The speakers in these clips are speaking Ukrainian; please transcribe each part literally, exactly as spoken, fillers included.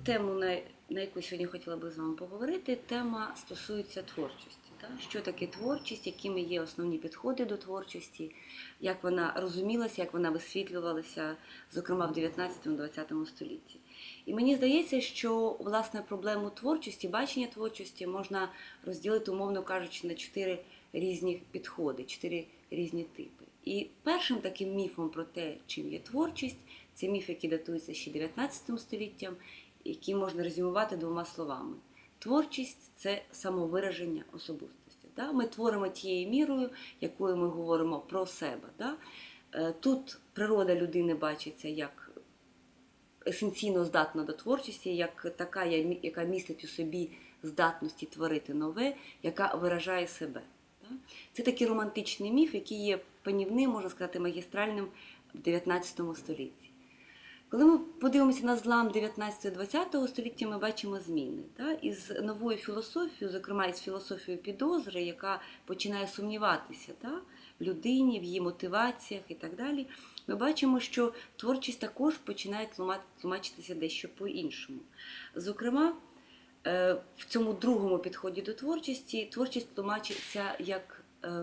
тему, на, на яку сьогодні хотіла би з вами поговорити, тема стосується творчості. Так? Що таке творчість, якими є основні підходи до творчості, як вона розумілася, як вона висвітлювалася, зокрема в дев'ятнадцятому-двадцятому столітті. І мені здається, що, власне, проблему творчості, бачення творчості можна розділити, умовно кажучи, на чотири різні підходи, чотири різні типи. І першим таким міфом про те, чим є творчість, це міф, який датується ще дев'ятнадцятим століттям, який можна резюмувати двома словами. Творчість – це самовираження особистості. Ми творимо тією мірою, якою ми говоримо про себе. Тут природа людини бачиться як есенційно здатна до творчості, як така, яка містить у собі здатності творити нове, яка виражає себе. Це такий романтичний міф, який є панівним, можна сказати, магістральним в дев'ятнадцятому столітті. Коли ми подивимося на злам дев'ятнадцятого-двадцятого століття, ми бачимо зміни. Із новою філософією, зокрема із філософією підозри, яка починає сумніватися в людині, в її мотиваціях і так далі, ми бачимо, що творчість також починає тлумачитися дещо по-іншому. Зокрема, в цьому другому підході до творчості творчість тлумачиться як,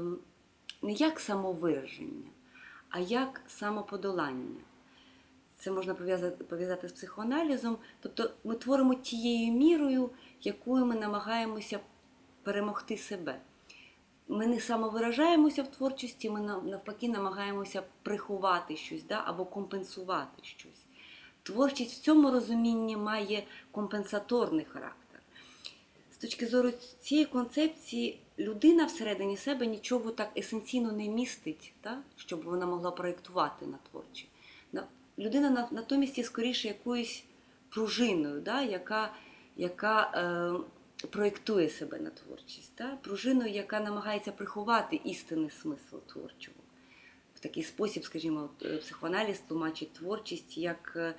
не як самовираження, а як самоподолання. Це можна пов'язати з психоаналізом. Тобто ми творимо тією мірою, якою ми намагаємося перемогти себе. Ми не самовиражаємося в творчості, ми навпаки намагаємося приховати щось або компенсувати щось. Творчість в цьому розумінні має компенсаторний характер. З точки зору цієї концепції, людина всередині себе нічого так есенційно не містить, так, щоб вона могла проєктувати на творчі. Людина натомість є скоріше якоюсь пружиною, да, яка, яка е, проєктує себе на творчість. Да, пружиною, яка намагається приховати істинний смисл творчого. В такий спосіб, скажімо, психоаналіз тлумачить творчість як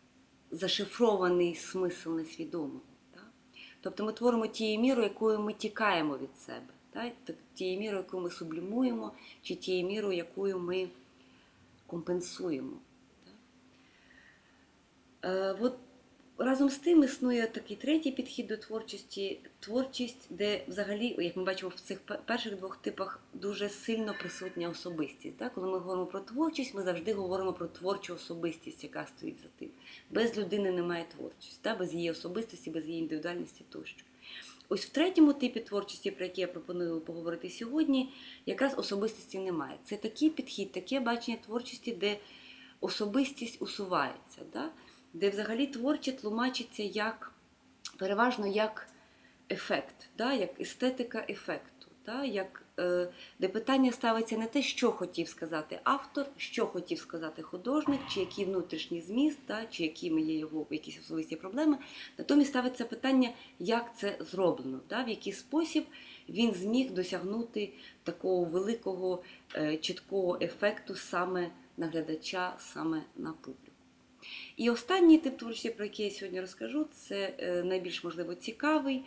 зашифрований смисл несвідомого. Да? Тобто ми творимо тією мірою, якою ми тікаємо від себе. Да? Тією мірою, яку ми сублімуємо, чи тією мірою, якою ми компенсуємо. От разом з тим існує такий третій підхід до творчості. Творчість, де взагалі, як ми бачимо в цих перших двох типах, дуже сильно присутня особистість. Коли ми говоримо про творчість, ми завжди говоримо про творчу особистість, яка стоїть за тим. Без людини немає творчості, без її особистості, без її індивідуальності тощо. Ось в третьому типі творчості, про який я пропоную поговорити сьогодні, якраз особистості немає. Це такий підхід, таке бачення творчості, де особистість усувається, да? Де взагалі творче тлумачиться як, переважно як ефект, да? Як естетика ефекту, да? Як, е, де питання ставиться не те, що хотів сказати автор, що хотів сказати художник, чи який внутрішній зміст, да? Чи якими є його якісь особисті проблеми. Натомість ставиться питання, як це зроблено, да? В який спосіб він зміг досягнути такого великого, е, чіткого ефекту саме на глядача, саме на публіку. І останній тип творчості, про який я сьогодні розкажу, це найбільш, можливо, цікавий.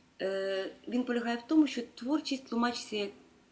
Він полягає в тому, що творчість тлумачиться,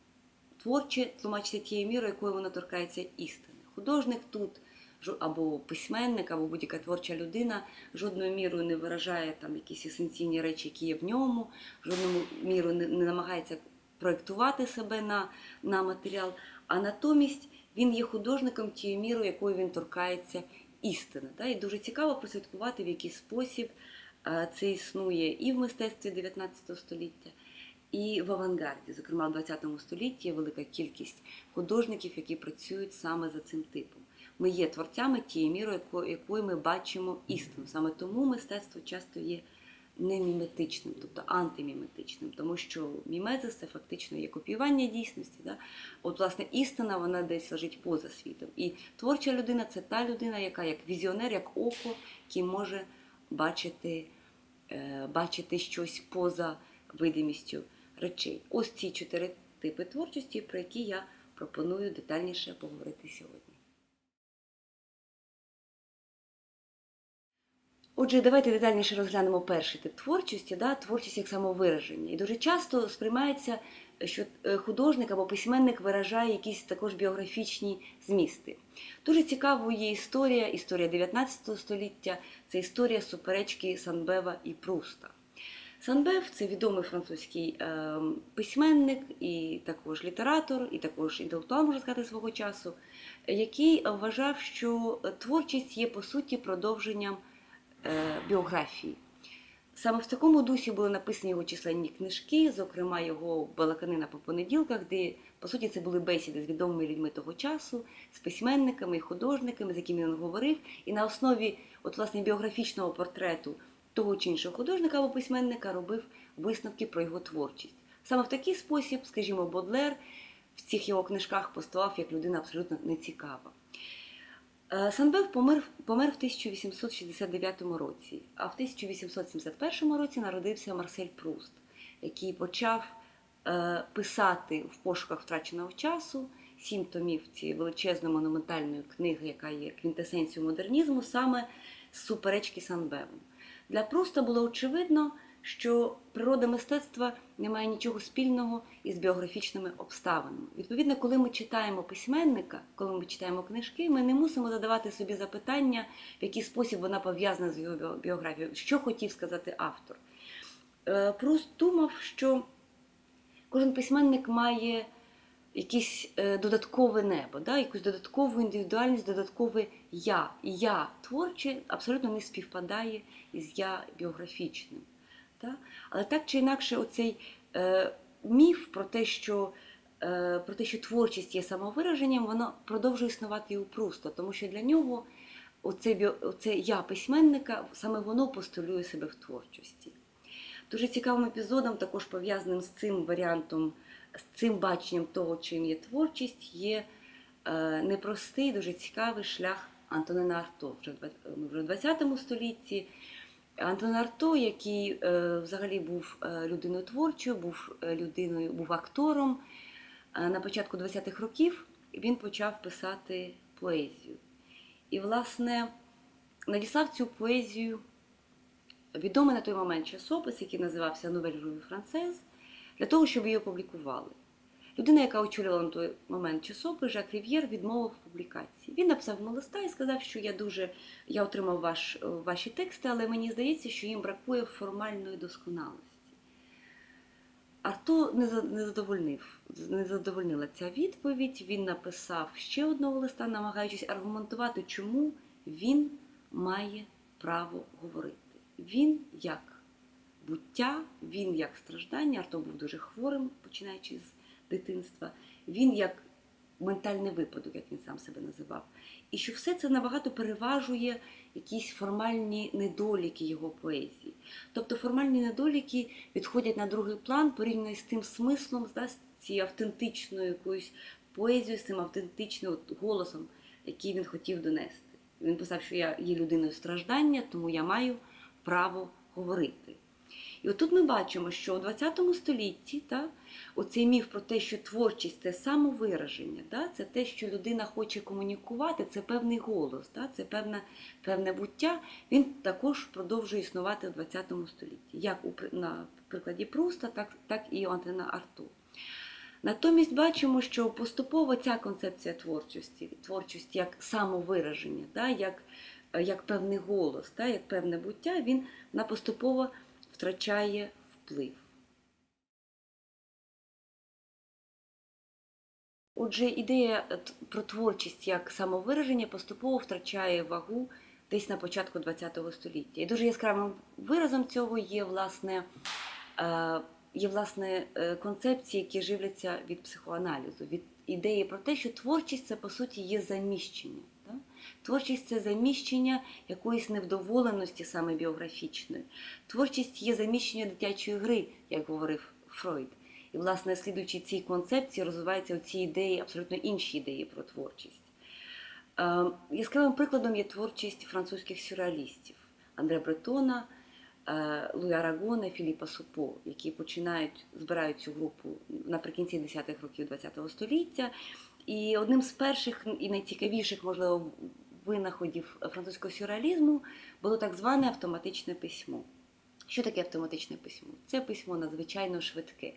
творче тлумачиться тією мірою, якою вона торкається істини. Художник тут, або письменник, або будь-яка творча людина жодною мірою не виражає там якісь есенційні речі, які є в ньому, жодною мірою не, не намагається проєктувати себе на, на матеріал, а натомість він є художником тією мірою, якою він торкається істина. І дуже цікаво прослідкувати, в який спосіб це існує і в мистецтві дев'ятнадцятого століття, і в авангарді. Зокрема, в двадцятому столітті є велика кількість художників, які працюють саме за цим типом. Ми є творцями тією мірою, якою ми бачимо істину. Саме тому мистецтво часто є не міметичним, тобто антиміметичним, тому що мімезис – це фактично є копіювання дійсності. Да? От, власне, істина, вона десь лежить поза світом. І творча людина – це та людина, яка як візіонер, як око, який може бачити, е, бачити щось поза видимістю речей. Ось ці чотири типи творчості, про які я пропоную детальніше поговорити сьогодні. Отже, давайте детальніше розглянемо перший тип творчості, да, творчість як самовираження. І дуже часто сприймається що художник або письменник виражає якісь також біографічні змісти. Дуже цікавою є історія, історія дев'ятнадцятого століття, це історія суперечки Сен-Бева і Пруста. Сен-Бев – це відомий французький е, письменник, і також літератор, і також інтелектуал, можна сказати, свого часу, який вважав, що творчість є, по суті, продовженням е, біографії. Саме в такому дусі були написані його численні книжки, зокрема його «Балаканина по понеділках», де, по суті, це були бесіди з відомими людьми того часу, з письменниками і художниками, з якими він говорив, і на основі от, власне, біографічного портрету того чи іншого художника або письменника робив висновки про його творчість. Саме в такий спосіб, скажімо, Бодлер в цих його книжках постував як людина абсолютно нецікава. Сен-Бев помер, помер в тисяча вісімсот шістдесят дев'ятому році, а в тисяча вісімсот сімдесят першому році народився Марсель Пруст, який почав е, писати в пошуках втраченого часу сім томів цієї величезної монументальної книги, яка є квінтесенцією модернізму, саме з суперечки з Сен-Бевом. Для Пруста було очевидно, що природа мистецтва не має нічого спільного із біографічними обставинами. Відповідно, коли ми читаємо письменника, коли ми читаємо книжки, ми не мусимо задавати собі запитання, в який спосіб вона пов'язана з його біографією, що хотів сказати автор. Пруст думав, що кожен письменник має якесь додаткове небо, да? Якусь додаткову індивідуальність, додаткове «я». І «я» творче абсолютно не співпадає із «я» біографічним. Да? Але так чи інакше оцей е, міф про те, що, е, про те, що творчість є самовираженням, воно продовжує існувати і у Пруста, тому що для нього оце, оце «я» письменника, саме воно постулює себе в творчості. Дуже цікавим епізодом, також пов'язаним з цим варіантом, з цим баченням того, чим є творчість, є е, непростий, дуже цікавий шлях Антонена Арто вже в ХХ столітті. Антонен Арто, який е, взагалі був е, людиною творчою, був людиною, був актором, е, на початку двадцятих років він почав писати поезію. І, власне, надіслав цю поезію відомий на той момент часопис, який називався «Nouvelle Revue Française», для того, щоб її опублікували. Людина, яка очолювала на той момент часопис, Жак Рів'єр, відмовив в публікації. Він написав йому листа і сказав, що я дуже, я отримав ваш, ваші тексти, але мені здається, що їм бракує формальної досконалості. Арто не задовольнив, не задовольнила ця відповідь. Він написав ще одного листа, намагаючись аргументувати, чому він має право говорити. Він як буття, він як страждання, Арто був дуже хворим, починаючи з дитинства, він як ментальний випадок, як він сам себе називав. І що все це набагато переважує якісь формальні недоліки його поезії. Тобто формальні недоліки відходять на другий план порівняно з тим смислом, з цією автентичною якоюсь поезією, з цим автентичним голосом, який він хотів донести. Він писав, що я є людиною страждання, тому я маю право говорити. І отут ми бачимо, що у ХХ столітті та, оцей міф про те, що творчість – це самовираження, та, це те, що людина хоче комунікувати, це певний голос, та, це певне, певне буття, він також продовжує існувати у ХХ столітті. Як у, на прикладі Пруста, так, так і у Антонена Арто. Натомість бачимо, що поступово ця концепція творчості, творчість як самовираження, та, як, як певний голос, та, як певне буття, він вона поступово втрачає вплив. Отже, ідея про творчість як самовираження поступово втрачає вагу десь на початку ХХ століття. І дуже яскравим виразом цього є, власне, є, власне, концепції, які живляться від психоаналізу, від ідеї про те, що творчість – це, по суті, є заміщення. Творчість – це заміщення якоїсь невдоволеності саме біографічної. Творчість є заміщення дитячої гри, як говорив Фройд. І, власне, слідуючи цій концепції, розвиваються ці ідеї, абсолютно інші ідеї про творчість. Яскравим прикладом є творчість французьких сюрреалістів Андре Бретона, Луї Арагона, Філіпа Супо, які починають, збирають цю групу наприкінці десятих років ХХ століття. І одним з перших і найцікавіших, можливо, винаходів французького сюрреалізму було так зване автоматичне письмо. Що таке автоматичне письмо? Це письмо надзвичайно швидке.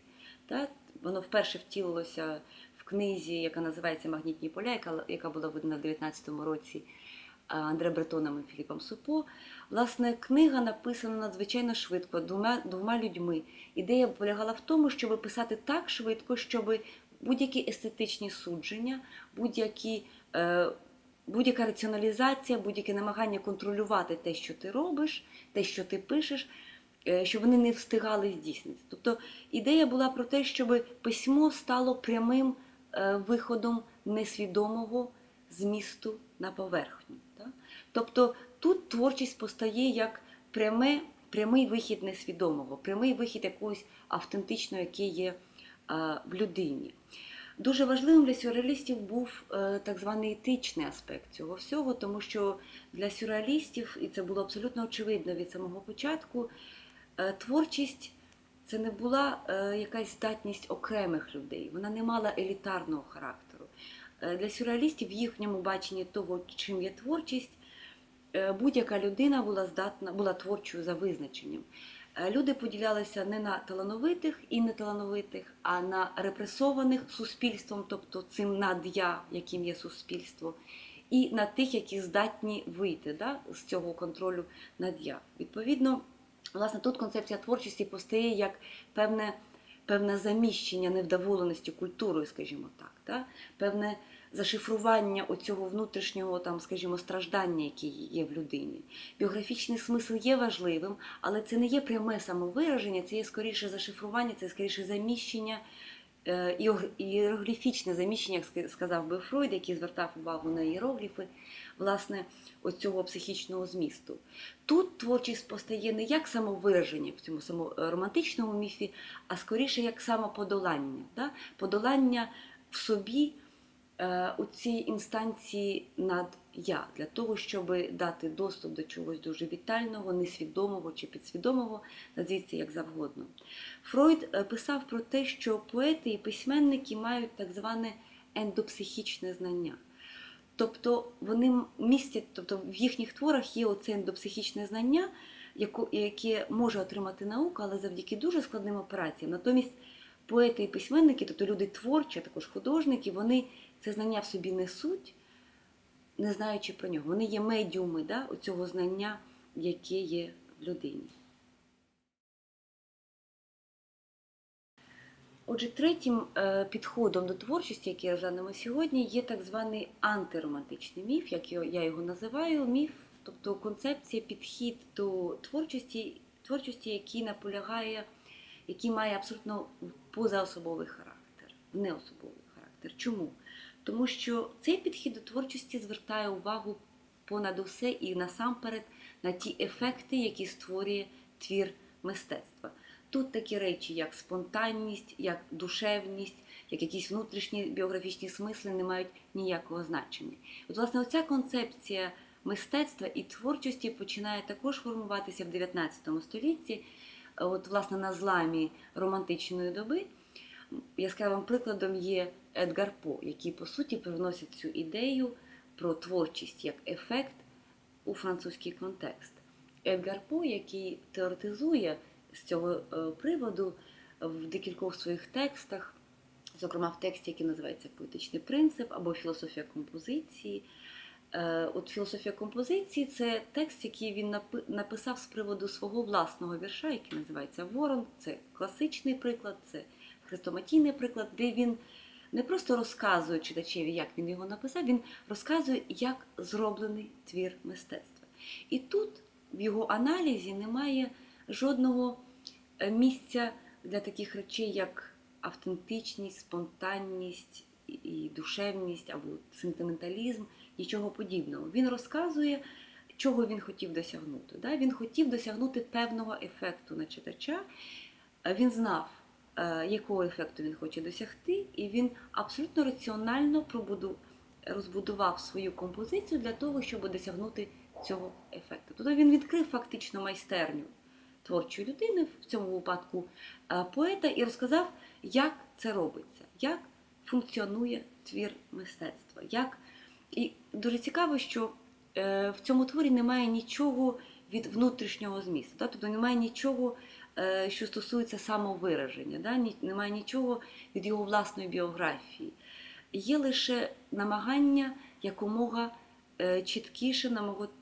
Так? Воно вперше втілилося в книзі, яка називається «Магнітні поля», яка, яка була видана в дев'ятнадцятому році Андре Бретоном і Філіпом Супо. Власне, книга написана надзвичайно швидко, двома, двома людьми. Ідея полягала в тому, щоб писати так швидко, щоб будь-які естетичні судження, будь-які, е, будь-яка раціоналізація, будь-яке намагання контролювати те, що ти робиш, те, що ти пишеш, е, щоб вони не встигали здійснитися. Тобто ідея була про те, щоб письмо стало прямим е, виходом несвідомого змісту на поверхню. Так? Тобто тут творчість постає як пряме, прямий вихід несвідомого, прямий вихід якогось автентичного, який є а, в людині. Дуже важливим для сюрреалістів був е, так званий етичний аспект цього всього, тому що для сюрреалістів, і це було абсолютно очевидно від самого початку, е, творчість це не була е, якась здатність окремих людей, вона не мала елітарного характеру. Для сюрреалістів в їхньому баченні того, чим є творчість, будь-яка людина була здатна, була творчою за визначенням. Люди поділялися не на талановитих і неталановитих, а на репресованих суспільством, тобто цим над'я, яким є суспільство, і на тих, які здатні вийти да, з цього контролю над'я. Відповідно, власне, тут концепція творчості постає як певне певне заміщення невдоволеності культурою, скажімо так, та? Певне зашифрування оцього внутрішнього, там, скажімо, страждання, яке є в людині. Біографічний смисл є важливим, але це не є пряме самовираження, це є скоріше зашифрування, це скоріше заміщення, іерогліфічне заміщення, як сказав би Фройд, який звертав увагу на іерогліфи, власне, оцього психічного змісту. Тут творчість постає не як самовираження в цьому саморомантичному міфі, а скоріше як самоподолання. Да? Подолання в собі е, у цій інстанції над «я», для того, щоб дати доступ до чогось дуже вітального, несвідомого чи підсвідомого, назвіться як завгодно. Фройд писав про те, що поети і письменники мають так зване ендопсихічне знання. Тобто вони містять, тобто в їхніх творах є оце ендопсихічне знання, яке може отримати наука, але завдяки дуже складним операціям. Натомість поети і письменники, тобто люди творчі, а також художники, вони це знання в собі несуть, не знаючи про нього. Вони є медіуми да, оцього знання, яке є в людині. Отже, третім підходом до творчості, який розглянемо сьогодні, є так званий антиромантичний міф, як я його називаю, міф, тобто концепція, підхід до творчості, творчості, який наполягає, який має абсолютно позаособовий характер, неособовий характер. Чому? Тому що цей підхід до творчості звертає увагу понад усе і насамперед на ті ефекти, які створює твір мистецтва. Тут такі речі, як спонтанність, як душевність, як якісь внутрішні біографічні смисли не мають ніякого значення. От, власне, оця концепція мистецтва і творчості починає також формуватися в дев'ятнадцятому столітті, от, власне, на зламі романтичної доби. Яскравим прикладом є Едгар По, який, по суті, привносить цю ідею про творчість як ефект у французький контекст. Едгар По, який теоретизує з цього приводу в декількох своїх текстах, зокрема в тексті, який називається «Поетичний принцип» або «Філософія композиції». От «Філософія композиції» – це текст, який він написав з приводу свого власного вірша, який називається «Ворон». Це класичний приклад, це хрестоматійний приклад, де він не просто розказує читачеві, як він його написав, він розказує, як зроблений твір мистецтва. І тут в його аналізі немає жодного місця для таких речей, як автентичність, спонтанність і душевність або сентименталізм, нічого подібного. Він розказує, чого він хотів досягнути. Він хотів досягнути певного ефекту на читача, він знав, якого ефекту він хоче досягти, і він абсолютно раціонально розбудував свою композицію для того, щоб досягнути цього ефекту. Тобто він відкрив фактично майстерню творчої людини, в цьому випадку поета, і розказав, як це робиться, як функціонує твір мистецтва. Як... І дуже цікаво, що в цьому творі немає нічого від внутрішнього змісту, тобто немає нічого що стосується самовираження, да? Немає нічого від його власної біографії. Є лише намагання якомога чіткіше,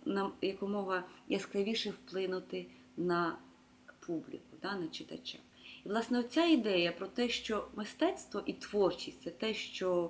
якомога яскравіше вплинути на публіку, да? На читача. І, власне, оця ідея про те, що мистецтво і творчість – це те, що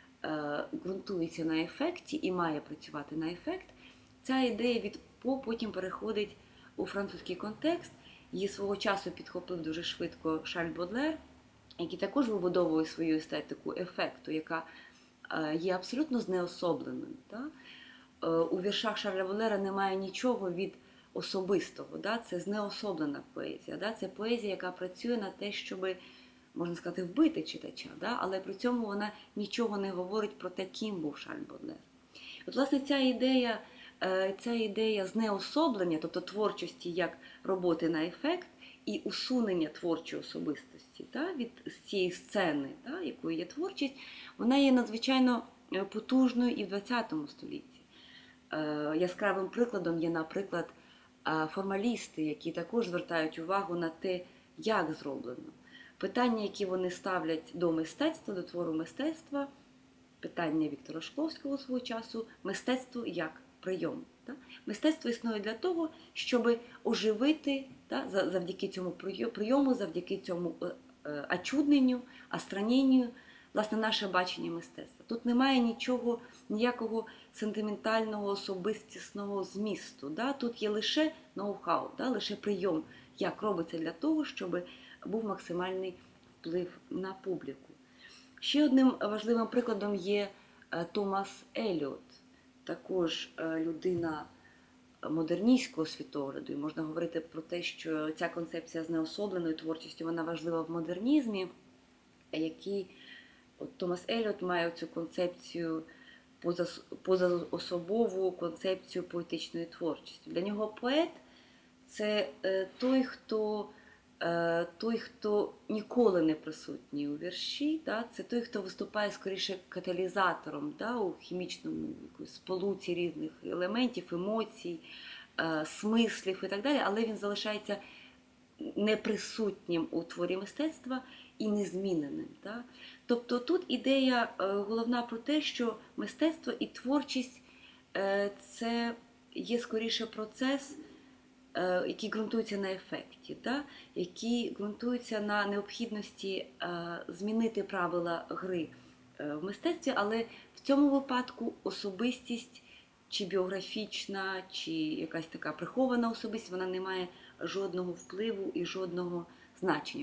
е, ґрунтується на ефекті і має працювати на ефект, ця ідея від По потім переходить у французький контекст. Її свого часу підхопив дуже швидко Шарль Бодлер, який також вибудовує свою естетику ефекту, яка е, є абсолютно знеособленою. Да? Е, у віршах Шарля Бодлера немає нічого від особистого, да? Це знеособлена поезія, да? Це поезія, яка працює на те, щоб, можна сказати, вбити читача, да? Але при цьому вона нічого не говорить про те, ким був Шарль Бодлер. От, власне, ця ідея, ця ідея знеособлення, тобто творчості як роботи на ефект, і усунення творчої особистості, да? Від цієї сцени, да? Якою є творчість, вона є надзвичайно потужною і в ХХ столітті. Яскравим прикладом є, наприклад, формалісти, які також звертають увагу на те, як зроблено. Питання, які вони ставлять до мистецтва, до твору мистецтва, питання Віктора Шкловського свого часу, мистецтво як прийом. Мистецтво існує для того, щоб оживити, завдяки цьому прийому, завдяки цьому очудненню, остраненню, власне, наше бачення мистецтва. Тут немає нічого, ніякого сентиментального, особистісного змісту. Да? Тут є лише ноу-хау, да? Лише прийом, як робиться для того, щоб був максимальний вплив на публіку. Ще одним важливим прикладом є Томас Еліот, також людина модерністського світогляду. І можна говорити про те, що ця концепція знеособленої творчості, вона важлива в модернізмі, який от Томас Еліот має цю концепцію, позаособову концепцію поетичної творчості. Для нього поет – це той, хто, той, хто ніколи не присутній у вірші, да? Це той, хто виступає скоріше каталізатором, да? У хімічному сполуці різних елементів, емоцій, смислів і так далі, але він залишається неприсутнім у творі мистецтва і незміненим. Да? Тобто тут ідея головна про те, що мистецтво і творчість – це є скоріше процес, який ґрунтується на ефекті, да? Який ґрунтується на необхідності змінити правила гри в мистецтві, але в цьому випадку особистість чи біографічна, чи якась така прихована особистість, вона не має жодного впливу і жодного значення.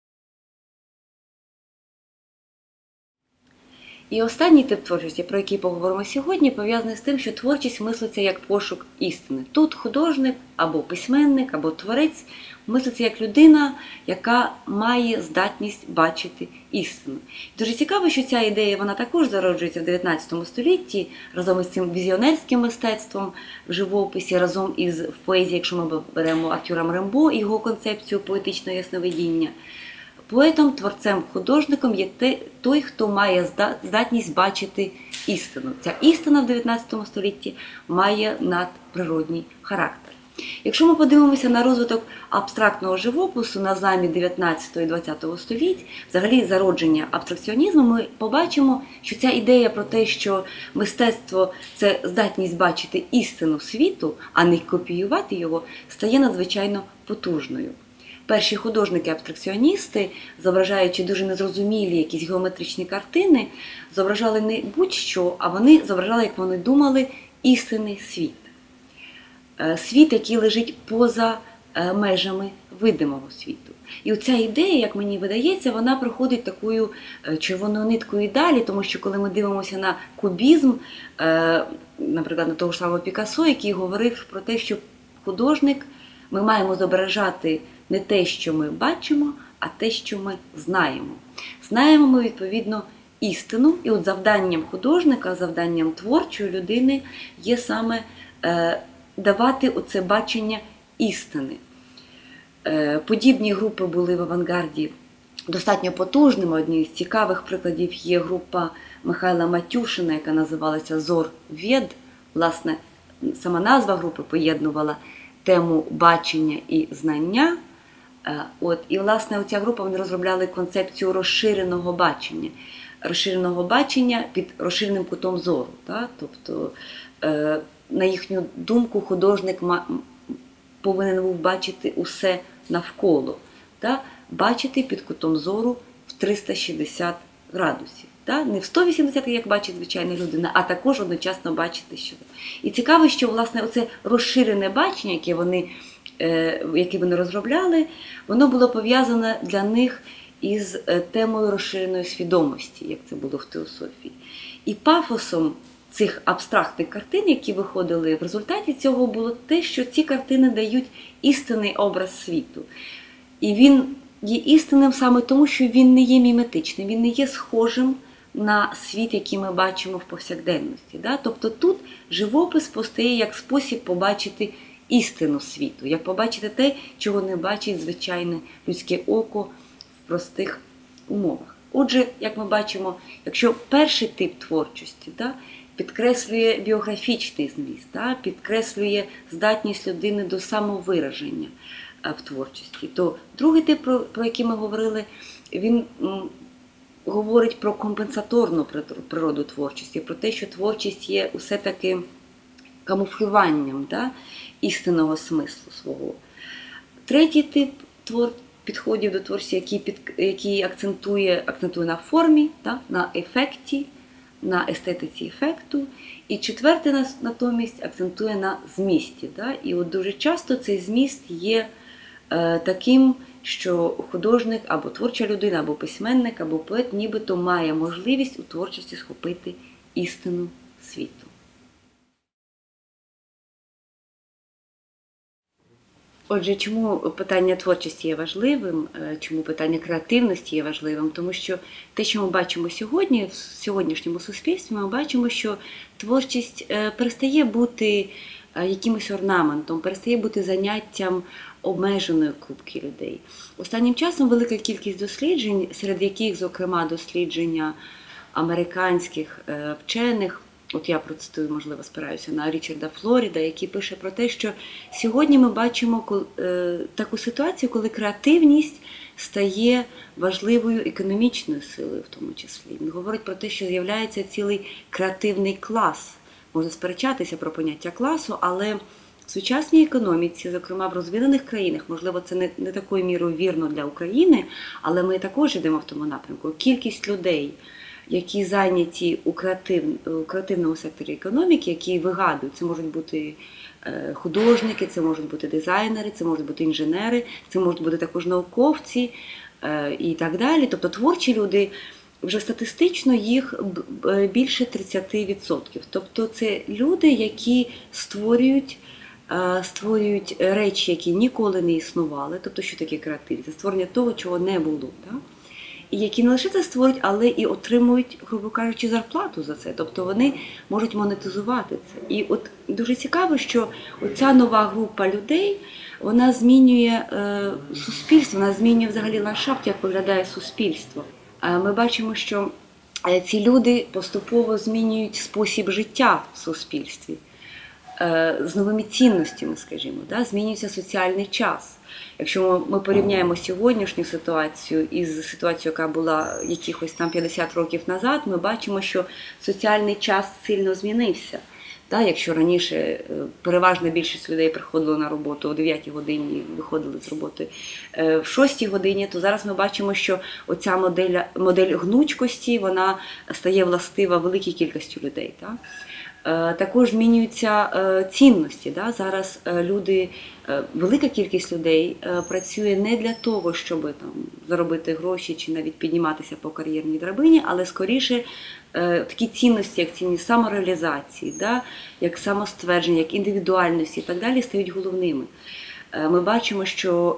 І останній тип творчості, про який поговоримо сьогодні, пов'язаний з тим, що творчість мислиться як пошук істини. Тут художник або письменник, або творець мислиться як людина, яка має здатність бачити істину. Дуже цікаво, що ця ідея, вона також зароджується в дев'ятнадцятому столітті, разом із цим візіонерським мистецтвом в живописі, разом із в поезії, якщо ми беремо Артюра Рембо і його концепцію поетичного ясновидіння. Поетом, творцем, художником є той, хто має здатність бачити істину. Ця істина в дев'ятнадцятому столітті має надприродній характер. Якщо ми подивимося на розвиток абстрактного живопису на зламі дев'ятнадцятого і двадцятого століть, взагалі зародження абстракціонізму, ми побачимо, що ця ідея про те, що мистецтво – це здатність бачити істину світу, а не копіювати його, стає надзвичайно потужною. Перші художники-абстракціоністи, зображаючи дуже незрозумілі якісь геометричні картини, зображали не будь-що, а вони зображали, як вони думали, істинний світ. Світ, який лежить поза межами видимого світу. І оця ідея, як мені видається, вона проходить такою червоною ниткою і далі, тому що коли ми дивимося на кубізм, наприклад, на того ж самого Пікассо, який говорив про те, що художник, ми маємо зображати не те, що ми бачимо, а те, що ми знаємо. Знаємо ми, відповідно, істину, і от завданням художника, завданням творчої людини є саме е, давати оце бачення істини. Е, подібні групи були в авангарді достатньо потужними. Однією з цікавих прикладів є група Михайла Матюшина, яка називалася «Зор-Вєд». Власне, сама назва групи поєднувала тему бачення і знання, От, і, власне, оця група, вони розробляли концепцію розширеного бачення. Розширеного бачення під розширеним кутом зору. Так? Тобто, на їхню думку, художник повинен був бачити усе навколо. Так? Бачити під кутом зору в триста шістдесят градусів. Так? Не в сто вісімдесят, як бачить звичайна людина, а також одночасно бачити, що. І цікаво, що, власне, оце розширене бачення, яке вони які вони розробляли, воно було пов'язане для них із темою розширеної свідомості, як це було в теософії. І пафосом цих абстрактних картин, які виходили в результаті цього, було те, що ці картини дають істинний образ світу. І він є істинним саме тому, що він не є міметичним, він не є схожим на світ, який ми бачимо в повсякденності. Тобто тут живопис постає як спосіб побачити істину світу, як побачити те, чого не бачить звичайне людське око в простих умовах. Отже, як ми бачимо, якщо перший тип творчості да, підкреслює біографічний зміст, да, підкреслює здатність людини до самовираження в творчості, то другий тип, про, про який ми говорили, він м, говорить про компенсаторну природу творчості, про те, що творчість є усе-таки камуфлюванням да, істинного смислу свого. Третій тип твор, підходів до творчості, який, під, який акцентує, акцентує на формі, да, на ефекті, на естетиці ефекту. І четвертий натомість акцентує на змісті. Да. І от дуже часто цей зміст є е, таким, що художник або творча людина, або письменник, або поет нібито має можливість у творчості схопити істину світу. Отже, чому питання творчості є важливим, чому питання креативності є важливим? Тому що те, що ми бачимо сьогодні, в сьогоднішньому суспільстві, ми бачимо, що творчість перестає бути якимось орнаментом, перестає бути заняттям обмеженої купки людей. Останнім часом велика кількість досліджень, серед яких, зокрема, дослідження американських вчених, от я процитую, можливо, спираюся на Річарда Флоріда, який пише про те, що сьогодні ми бачимо таку ситуацію, коли креативність стає важливою економічною силою в тому числі. Він говорить про те, що з'являється цілий креативний клас. Можна сперечатися про поняття класу, але в сучасній економіці, зокрема в розвинених країнах, можливо, це не, не такою мірою вірно для України, але ми також йдемо в тому напрямку. Кількість людей, які зайняті у, креатив, у креативному секторі економіки, які вигадують. Це можуть бути художники, це можуть бути дизайнери, це можуть бути інженери, це можуть бути також науковці і так далі. Тобто творчі люди, вже статистично їх більше тридцять відсотків. Тобто це люди, які створюють, створюють речі, які ніколи не існували. Тобто що таке креативність? Це створення того, чого не було. Так? І які не лише це створюють, але і отримують, грубо кажучи, зарплату за це. Тобто вони можуть монетизувати це. І от дуже цікаво, що оця нова група людей, вона змінює е, суспільство, вона змінює взагалі ландшафт, як виглядає суспільство. Е, ми бачимо, що ці люди поступово змінюють спосіб життя в суспільстві. Е, з новими цінностями, скажімо, да? Змінюється соціальний час. Якщо ми порівняємо сьогоднішню ситуацію із ситуацією, яка була якихось там п'ятдесят років назад, ми бачимо, що соціальний час сильно змінився. Так, якщо раніше переважна більшість людей приходила на роботу о дев'ятій годині, виходили з роботи в шостій годині, то зараз ми бачимо, що оця модель, модель гнучкості, вона стає властива великій кількості людей. Так? Також змінюються цінності. Да? Зараз люди, велика кількість людей працює не для того, щоб там, заробити гроші чи навіть підніматися по кар'єрній драбині, але скоріше такі цінності, як цінність самореалізації, да? Як самоствердження, як індивідуальності і так далі, стають головними. Ми бачимо, що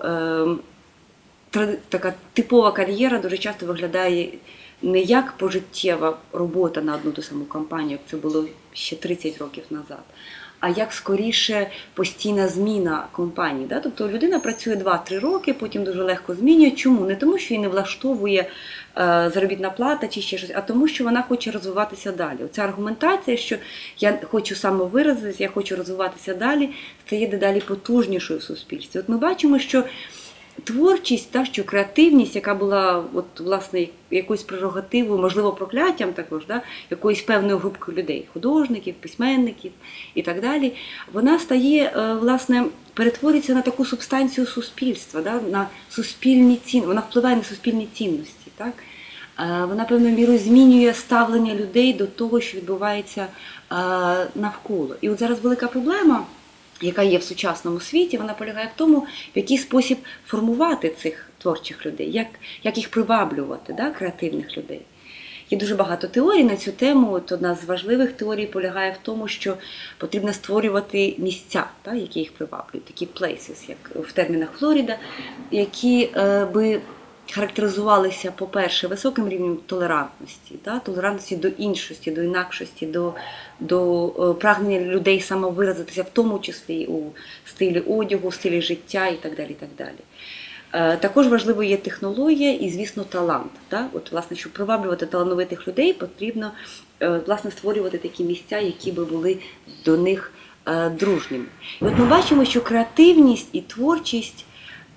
така типова кар'єра дуже часто виглядає не як пожиттєва робота на одну ту саму компанію, як це було ще тридцять років назад, а як скоріше постійна зміна компанії. Да? Тобто людина працює два-три роки, потім дуже легко змінює. Чому? Не тому, що її не влаштовує е, заробітна плата чи ще щось, а тому, що вона хоче розвиватися далі. Оця аргументація, що я хочу самовиразитися, я хочу розвиватися далі, стає дедалі потужнішою в суспільстві. От ми бачимо, що творчість, та, що креативність, яка була от, власне, якоюсь прерогативою, можливо, прокляттям також, да, якоїсь певної групки людей, художників, письменників і так далі, вона стає, власне, перетворюється на таку субстанцію суспільства, да, на суспільні цінності, вона впливає на суспільні цінності. Так? Вона певною мірою змінює ставлення людей до того, що відбувається навколо. І от зараз велика проблема, яка є в сучасному світі, вона полягає в тому, в який спосіб формувати цих творчих людей, як, як їх приваблювати, да, креативних людей. Є дуже багато теорій на цю тему. От одна з важливих теорій полягає в тому, що потрібно створювати місця, та, які їх приваблюють, такі places, як в термінах Флоріда, які е, би характеризувалися, по-перше, високим рівнем толерантності, та, толерантності до іншості, до інакшості, до, до е, прагнення людей самовиразитися, в тому числі у стилі одягу, стилі життя і так далі. І так далі. Також важливою є технологія і, звісно, талант. Так? От, власне, щоб приваблювати талановитих людей, потрібно, власне, створювати такі місця, які би були до них дружніми. І от ми бачимо, що креативність і творчість,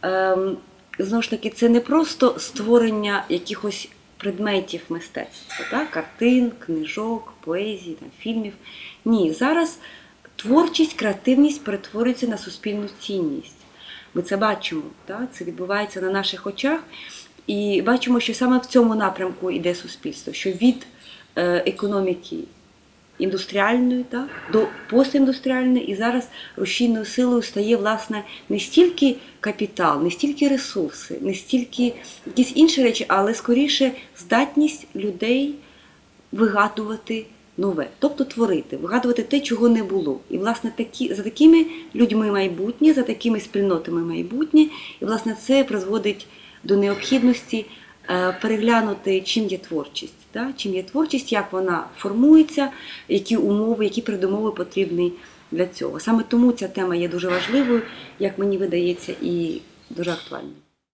знову ж таки, це не просто створення якихось предметів мистецтва, так? Картин, книжок, поезії, там, фільмів. Ні, зараз творчість, креативність перетворюється на суспільну цінність. Ми це бачимо, так? Це відбувається на наших очах, і бачимо, що саме в цьому напрямку йде суспільство, що від е, економіки індустріальної, так, до постіндустріальної, і зараз рушійною силою стає, власне, не стільки капітал, не стільки ресурси, не стільки якісь інші речі, але скоріше здатність людей вигадувати нове, тобто творити, вигадувати те, чого не було. І, власне, такі, за такими людьми майбутнє, за такими спільнотами майбутнє, і, власне, це призводить до необхідності переглянути, чим є творчість. Да? Чим є творчість, як вона формується, які умови, які передумови потрібні для цього. Саме тому ця тема є дуже важливою, як мені видається, і дуже актуальною.